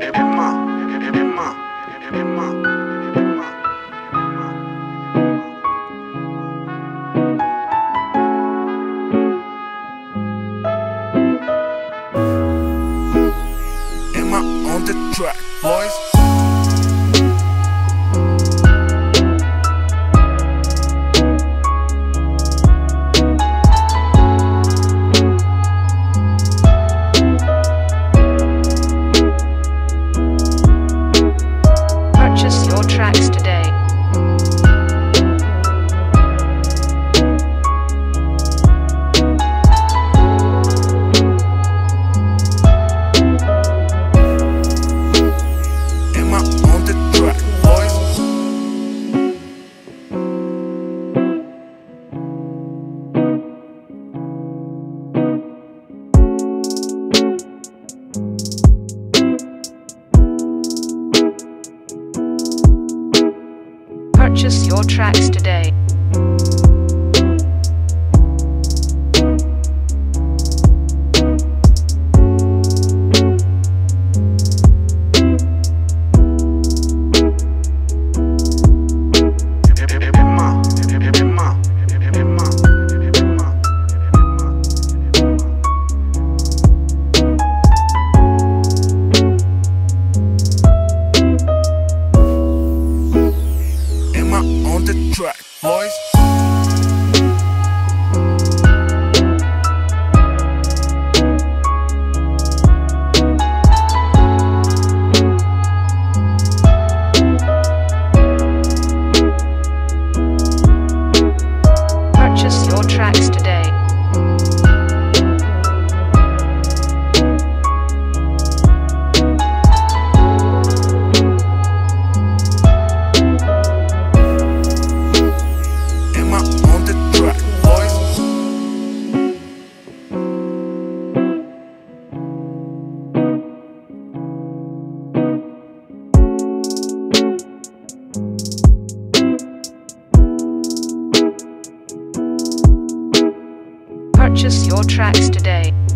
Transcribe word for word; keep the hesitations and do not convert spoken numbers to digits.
Emma, Emma, Emma, Emma. Emma on the track, boys. Purchase your tracks today. Emma on the track, boys. Purchase your tracks today. Emma, Emma, Emma, Emma. Emma on the track, boys. Purchase your tracks today. Emma on the track, boys. Purchase your tracks today.